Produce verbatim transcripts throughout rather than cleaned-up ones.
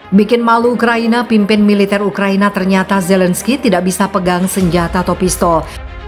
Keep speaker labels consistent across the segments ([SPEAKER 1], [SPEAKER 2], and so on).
[SPEAKER 1] Bikin malu Ukraina, pimpin militer Ukraina ternyata Zelensky tidak bisa pegang senjata atau pistol.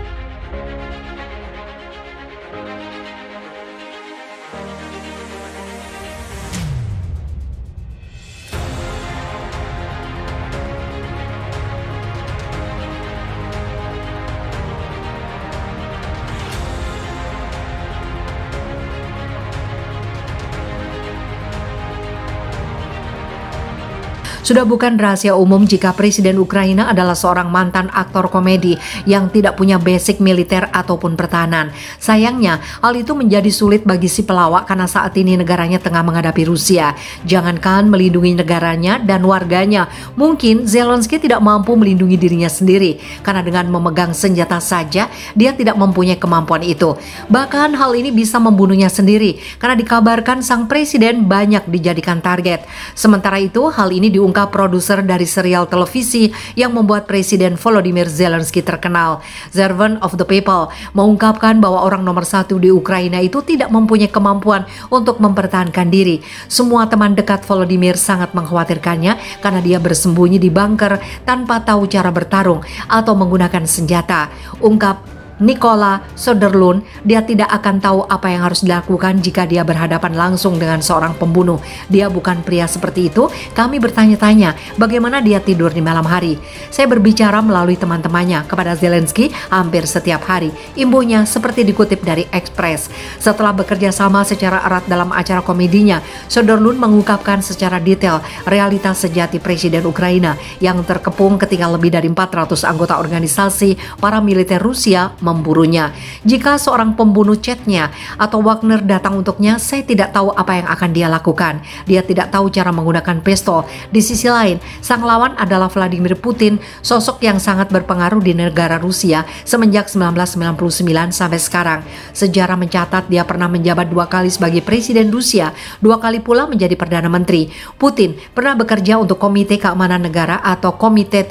[SPEAKER 1] Sudah bukan rahasia umum jika Presiden Ukraina adalah seorang mantan aktor komedi yang tidak punya basic militer ataupun pertahanan. Sayangnya, hal itu menjadi sulit bagi si pelawak karena saat ini negaranya tengah menghadapi Rusia. Jangankan melindungi negaranya dan warganya, mungkin Zelensky tidak mampu melindungi dirinya sendiri karena dengan memegang senjata saja, dia tidak mempunyai kemampuan itu. Bahkan hal ini bisa membunuhnya sendiri karena dikabarkan sang presiden banyak dijadikan target. Sementara itu, hal ini diungkapkan produser dari serial televisi yang membuat Presiden Volodymyr Zelensky terkenal. Servant of the People mengungkapkan bahwa orang nomor satu di Ukraina itu tidak mempunyai kemampuan untuk mempertahankan diri. Semua teman dekat Volodymyr sangat mengkhawatirkannya karena dia bersembunyi di bunker tanpa tahu cara bertarung atau menggunakan senjata. Ungkap Nikola Soderlund, dia tidak akan tahu apa yang harus dilakukan jika dia berhadapan langsung dengan seorang pembunuh. Dia bukan pria seperti itu. Kami bertanya-tanya bagaimana dia tidur di malam hari. Saya berbicara melalui teman-temannya kepada Zelensky hampir setiap hari. Imbuhnya seperti dikutip dari Express. Setelah bekerja sama secara erat dalam acara komedinya, Soderlund mengungkapkan secara detail realitas sejati Presiden Ukraina yang terkepung ketika lebih dari empat ratus anggota organisasi para militer Rusia memburunya. Jika seorang pembunuh chatnya atau Wagner datang untuknya, saya tidak tahu apa yang akan dia lakukan. Dia tidak tahu cara menggunakan pistol. Di sisi lain, sang lawan adalah Vladimir Putin, sosok yang sangat berpengaruh di negara Rusia semenjak seribu sembilan ratus sembilan puluh sembilan sampai sekarang. Sejarah mencatat dia pernah menjabat dua kali sebagai presiden Rusia, dua kali pula menjadi Perdana Menteri. Putin pernah bekerja untuk Komite Keamanan Negara atau Komitet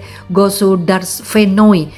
[SPEAKER 1] Gosudarstvennoy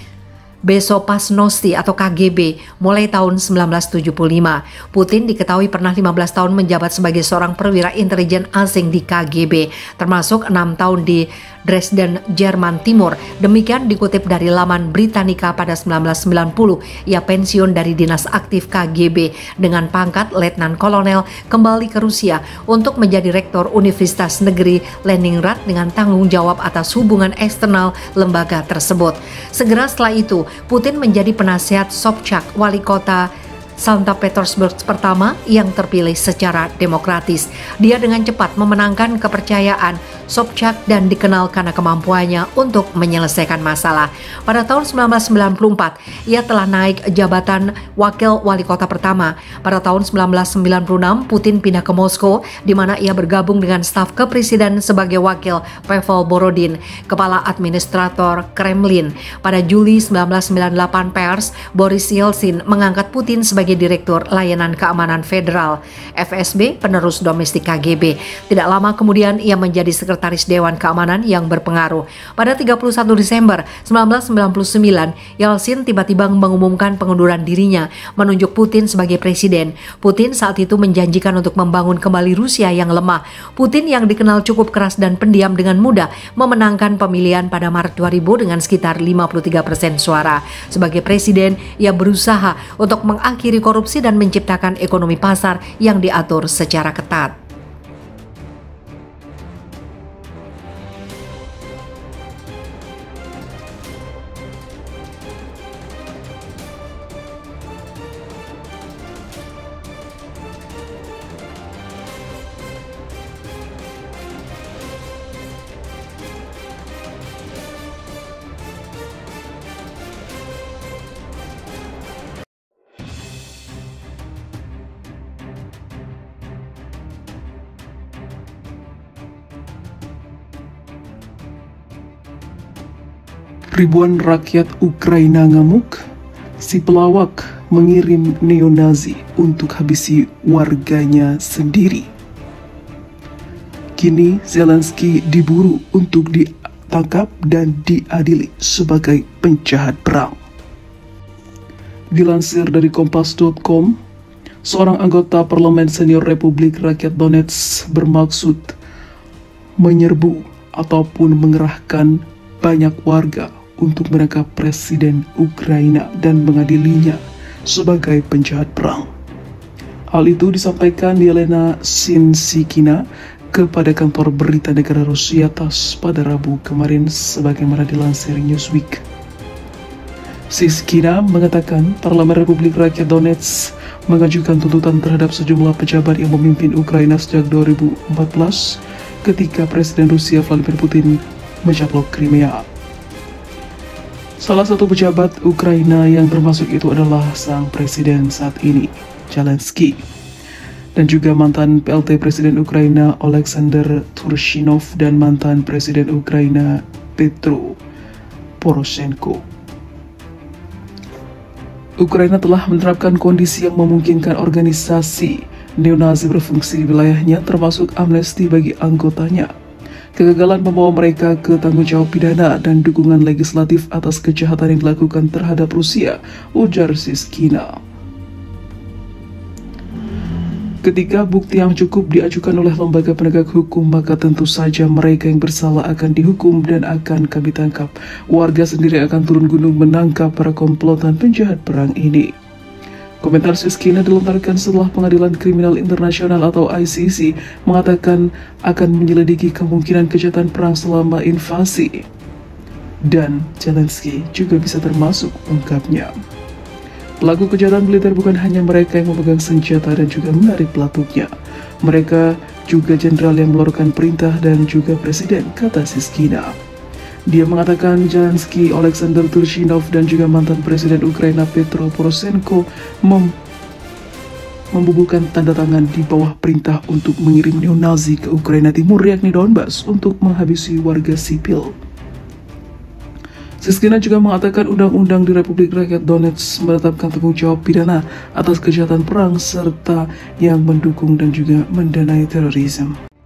[SPEAKER 1] Bezopasnosti atau K G B mulai tahun seribu sembilan ratus tujuh puluh lima. Putin diketahui pernah lima belas tahun menjabat sebagai seorang perwira intelijen asing di K G B, termasuk enam tahun di Dresden, Jerman Timur. Demikian dikutip dari laman Britannica pada seribu sembilan ratus sembilan puluh. Ia pensiun dari dinas aktif K G B dengan pangkat Letnan Kolonel, kembali ke Rusia untuk menjadi rektor Universitas Negeri Leningrad dengan tanggung jawab atas hubungan eksternal lembaga tersebut. Segera setelah itu, Putin menjadi penasihat Sobchak, wali kota Saint Petersburg pertama yang terpilih secara demokratis. Dia dengan cepat memenangkan kepercayaan Sobchak dan dikenal karena kemampuannya untuk menyelesaikan masalah. Pada tahun seribu sembilan ratus sembilan puluh empat, ia telah naik jabatan wakil wali kota pertama. Pada tahun seribu sembilan ratus sembilan puluh enam, Putin pindah ke Moskow, di mana ia bergabung dengan staf kepresiden sebagai wakil Pavel Borodin, kepala administrator Kremlin. Pada Juli seribu sembilan ratus sembilan puluh delapan, pers Boris Yeltsin mengangkat Putin sebagai Direktur Layanan Keamanan Federal F S B, penerus domestik K G B. Tidak lama kemudian ia menjadi Sekretaris Dewan Keamanan yang berpengaruh. Pada tiga puluh satu Desember seribu sembilan ratus sembilan puluh sembilan, Yeltsin tiba-tiba mengumumkan pengunduran dirinya, menunjuk Putin sebagai presiden. Putin saat itu menjanjikan untuk membangun kembali Rusia yang lemah. Putin yang dikenal cukup keras dan pendiam dengan mudah memenangkan pemilihan pada Maret dua ribu dengan sekitar lima puluh tiga persen suara. Sebagai presiden, ia berusaha untuk mengakhiri korupsi dan menciptakan ekonomi pasar yang diatur secara ketat.
[SPEAKER 2] Ribuan rakyat Ukraina ngamuk, si pelawak mengirim neo-Nazi untuk habisi warganya sendiri. Kini Zelensky diburu untuk ditangkap dan diadili sebagai penjahat perang. Dilansir dari kompas titik com, seorang anggota parlemen senior Republik Rakyat Donetsk bermaksud menyerbu ataupun mengerahkan banyak warga untuk menangkap Presiden Ukraina dan mengadilinya sebagai penjahat perang. Hal itu disampaikan Yelena Sinsikina kepada kantor berita negara Rusia TASS pada Rabu kemarin sebagaimana dilansir Newsweek. Sinsikina mengatakan Parlemen Republik Rakyat Donetsk mengajukan tuntutan terhadap sejumlah pejabat yang memimpin Ukraina sejak dua ribu empat belas ketika Presiden Rusia Vladimir Putin mencaplok Crimea. Salah satu pejabat Ukraina yang termasuk itu adalah sang presiden saat ini, Zelensky, dan juga mantan P L T Presiden Ukraina Oleksandr Turchinov dan mantan Presiden Ukraina Petro Poroshenko. Ukraina telah menerapkan kondisi yang memungkinkan organisasi neonazi berfungsi di wilayahnya, termasuk amnesti bagi anggotanya, kegagalan membawa mereka ke tanggung jawab pidana, dan dukungan legislatif atas kejahatan yang dilakukan terhadap Rusia, ujar Sinsikina. Ketika bukti yang cukup diajukan oleh lembaga penegak hukum, maka tentu saja mereka yang bersalah akan dihukum dan akan kami tangkap. Warga sendiri akan turun gunung menangkap para komplotan penjahat perang ini. Komentar Sinsikina dilontarkan setelah Pengadilan Kriminal Internasional atau I C C mengatakan akan menyelidiki kemungkinan kejahatan perang selama invasi. Dan Zelensky juga bisa termasuk, ungkapnya. Pelaku kejahatan militer bukan hanya mereka yang memegang senjata dan juga menarik pelatuknya. Mereka juga jenderal yang mengeluarkan perintah dan juga presiden, kata Sinsikina. Dia mengatakan Zelensky, Oleksandr Turchinov, dan juga mantan presiden Ukraina Petro Poroshenko mem membubuhkan tanda tangan di bawah perintah untuk mengirim neonazi ke Ukraina Timur, yakni Donbas, untuk menghabisi warga sipil. Sinsikina juga mengatakan undang-undang di Republik Rakyat Donetsk menetapkan tanggung jawab pidana atas kejahatan perang serta yang mendukung dan juga mendanai terorisme.